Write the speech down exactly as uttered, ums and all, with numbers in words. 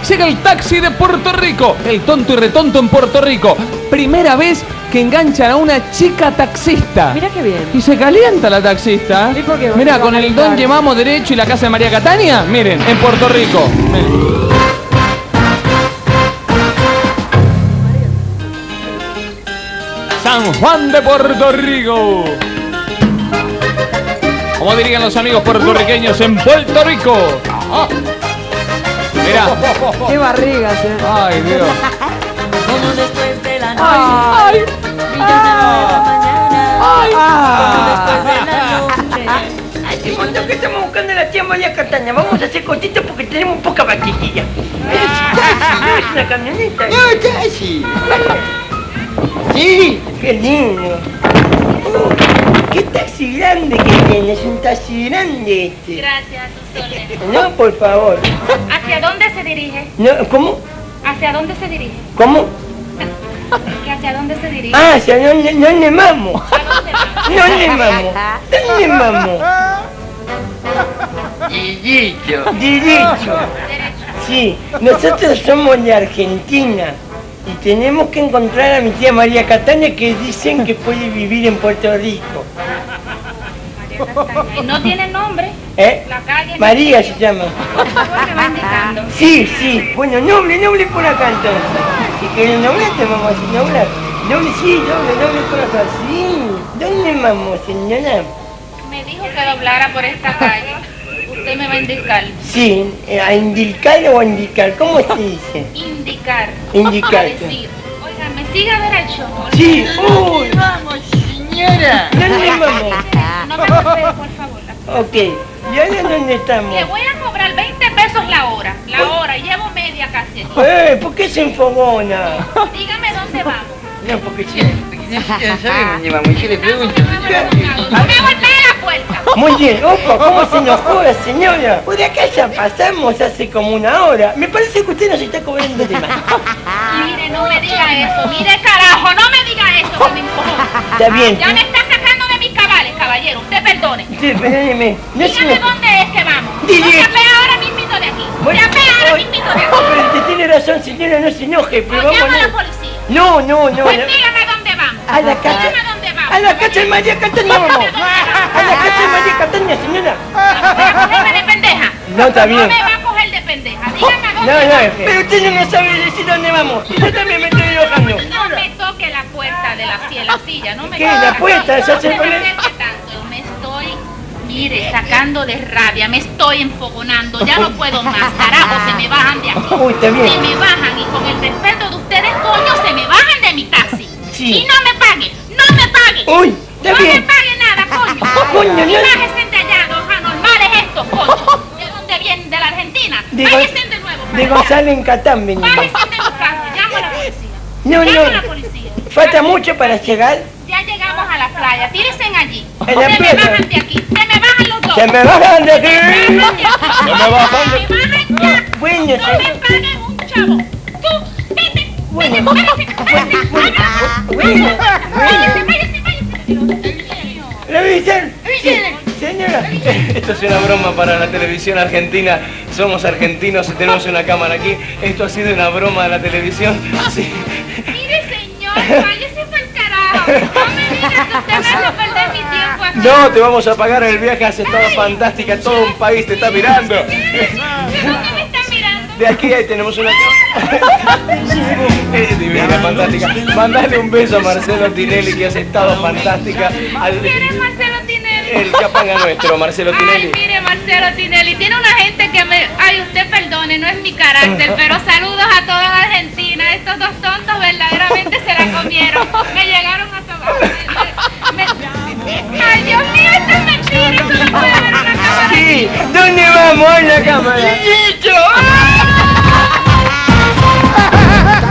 llega el taxi de Puerto Rico. El tonto y retonto en Puerto Rico. Primera vez que enganchan a una chica taxista. Mira qué bien. Y se calienta la taxista. ¿Y por qué? Mirá, con el Don Llevamos Derecho y la casa de María Catania. Miren, en Puerto Rico. Miren. San Juan de Puerto Rico. Como dirían los amigos puertorriqueños en Puerto Rico. Ah. Mirá. Qué barrigas, eh. Ay, Dios. Como después de la noche, Ay, brillante la mañana. ay, Como después de la ay. noche. Ay, te cuento que estamos buscando a la tía María Catania. Vamos a hacer cortito porque tenemos poca batería. Es una camioneta. No, casi. Sí. Qué lindo. Oh, qué taxi grande que tienes, un taxi grande este. Gracias, sus soles. No, por favor. ¿Hacia dónde se dirige? No, ¿cómo? ¿Hacia dónde se dirige? ¿Cómo? ¿Que hacia dónde se dirige? Ah, o sea, no, no, no le mamo. ¿A dónde va? No le mamo. ¿Dónde mamo? Guillito. Derecho. Sí, nosotros somos de Argentina y tenemos que encontrar a mi tía María Catania que dicen que puede vivir en Puerto Rico. ¿Y no tiene nombre? ¿Eh? La calle. María se llama. Por favor, me va indicando. Sí, sí. Bueno, noble, noble por acá entonces. Si querés noblar, te vamos a decir noblar. Noble, sí, noble, noble por acá. Sí. ¿Dónde vamos, señora? Me dijo que doblara por esta calle. Usted me va a indicar. Sí, eh, a indicar o a indicar, ¿cómo se dice? Indicar. Indicar. Decir. Oiga, me sigue derecho. Sí, uy. Vamos, señora. ¿Dónde vamos? No me golpee, por favor. Ok, ¿y ahora dónde estamos? Le voy a cobrar veinte pesos la hora. La hora, llevo media casi. Eh, ¿por qué se enfogona? Dígame dónde vamos. No, porque sí. Ya sabemos dónde vamos. Yo le pregunto. No me golpee la puerta. Muy bien, opa, ¿cómo se enojó la señora? Por acá ya pasamos hace como una hora. Me parece que usted nos está cobrando de más. Mire, no me diga eso. Mire, carajo, no me diga eso que me incomoda. Está bien. Ya me está sacando de mis cabales, caballero. Usted perdone. Sí, perdóneme. No se Dígame me... dónde es que vamos. Dile. No se apea ahora mismito de aquí. Bueno, Se apea ahora oye, mismito de aquí. pero usted tiene razón, señora, no se enoje, pero O vamos llama a la a... policía. No, no, no. Pues no. dígame dónde vamos. A la casa. Dígame dónde vamos. A la casa de María Catania vamos. A la casa de María Catania, señora. ¿Me va a cogerme de pendeja? No, está bien. No me va a coger de pendeja. Dígame a No, dónde no, vamos. pero usted no me sabe decir dónde vamos. Yo también me estoy enojando. No me toque la puerta de la, de la silla. No me ¿Qué? toque ¿La puerta? No, Ya no se se me pone- acerque tanto. Me estoy, mire, sacando de rabia. Me estoy enfogonando. Ya no puedo más. Carajo, se me bajan de aquí. Uy, está bien. Se me bajan y con el respeto de ustedes, coño, se me bajan de mi taxi. Sí. Y no me paguen. No me paguen. Uy, está no bien. me paguen nada, coño. Coño, y no- bájense de allá, los anormales estos, coño. ¿De dónde vienen? De la Argentina. De, Bájense de nuevo. de para allá. Gonzalo en Catán venimos. Bájense de mi casa. Llamo a la policía. No, Llamo a la no. policía. Falta mucho para llegar. Ya llegamos a la playa. Tírense allí. En la se me playa. bajan de aquí. Se me bajan los dos. Se me bajan de aquí. Se me bajan de aquí. Se me bajan de- Se me bajan ya. Bueno, No me señor. paguen un chavo. Tú, vete. Bueno. Vete, váyase, váyase, Bueno, váyase. bueno, Váyase, váyase, váyase. Dios mío. ¿La dicen? Sí, señora. Esto es una broma para la televisión argentina. Somos argentinos y tenemos una cámara aquí. Esto ha sido una broma de la televisión. Sí. Mire, señor, váyase para el carajo. No me digas que usted me hace perder mi tiempo aquí. No, te vamos a pagar el viaje. Has estado fantástica. Todo un país te está mirando. ¿De dónde me están mirando? De aquí ahí tenemos una cámara. Es divina, fantástica. Mandale un beso a Marcelo Tinelli, que has estado fantástica. Al- ¿Quién es Marcelo Tinelli? El capanga nuestro, Marcelo Ay, Tinelli. mire, Marcelo Tinelli, tiene una gente que me... Ay, usted perdone, no es mi carácter, pero saludos a toda la Argentina. Estos dos tontos verdaderamente se la comieron. Me llegaron a tomar. Me- me- Ay, Dios mío, esto es mentira. Esto no puede ver una cámara. Sí, ¿dónde vamos? En la cámara. Guillito.